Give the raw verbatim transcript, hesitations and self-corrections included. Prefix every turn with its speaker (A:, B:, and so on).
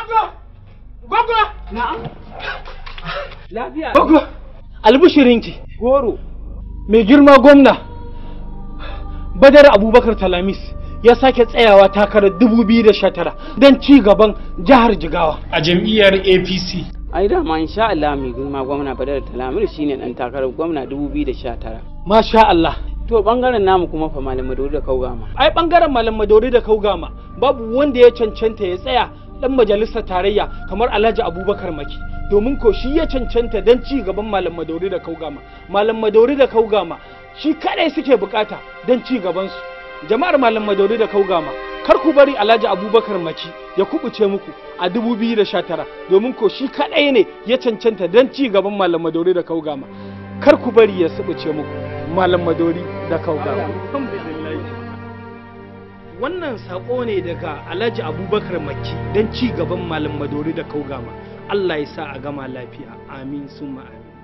A: Gogo! Gogo!
B: Na'am. Lafiya.
A: Gogo! Albishirinki.
B: Goro.
A: Mai girma gwamna Badar Abubakar Talamis ya sake tsayawa takarar dubu biyu da sha tara don ci gaban jihar Jigawa
C: a jam'iyyar A P C.
B: Ai da ma insha Allah mai girma gwamna Badar Talamis shine dan takarar gwamna dubu biyu da sha tara.
A: Masha Allah.
B: To bangaren namu kuma fa Malam Madori da Kaugama.
A: Ai bangaren Malam Madori da Kaugama babu wanda ya cancanta ya tsaya dan majalisar tarayya kamar Alhaji Abubakar Maki. Domin ko shi ya cancanta don ci gaban Malam Madori da Kaugama. Malam Madori da Kaugama shi kadai suke bukata don ci gaban su. Jama'ar Malam Madori da Kaugama, kar ku bari Alhaji Abubakar Maki ya kubuce muku a dubu biyu da sha tara domin ko shi kadai ne ya cancanta don ci gaban Malam Madori da Kaugama. Kar ku bari ya subuce muku Malam Madori da Kaugama. Wannan sako ne daga Alhaji Abubakar Maki don ci gaban Malam Madori da Kaugama. Allah ya sa a gama lafiya. Amin summa amin.